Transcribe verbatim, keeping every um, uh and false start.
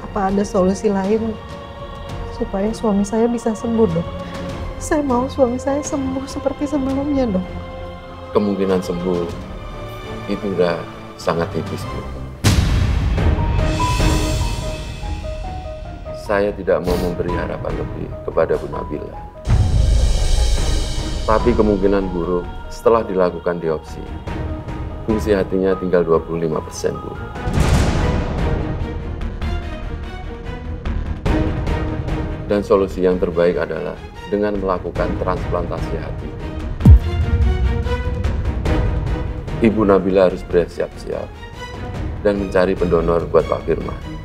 Apa ada solusi lain supaya suami saya bisa sembuh, Dok? Saya mau suami saya sembuh seperti sebelumnya, Dok. Kemungkinan sembuh itu udah sangat tipis, Bu. Saya tidak mau memberi harapan lebih kepada Bu Nabila. Tapi kemungkinan buruk setelah dilakukan biopsi, fungsi hatinya tinggal dua puluh lima persen, Bu. Dan solusi yang terbaik adalah dengan melakukan transplantasi hati. Ibu Nabila harus bersiap-siap dan mencari pendonor buat Pak Firman.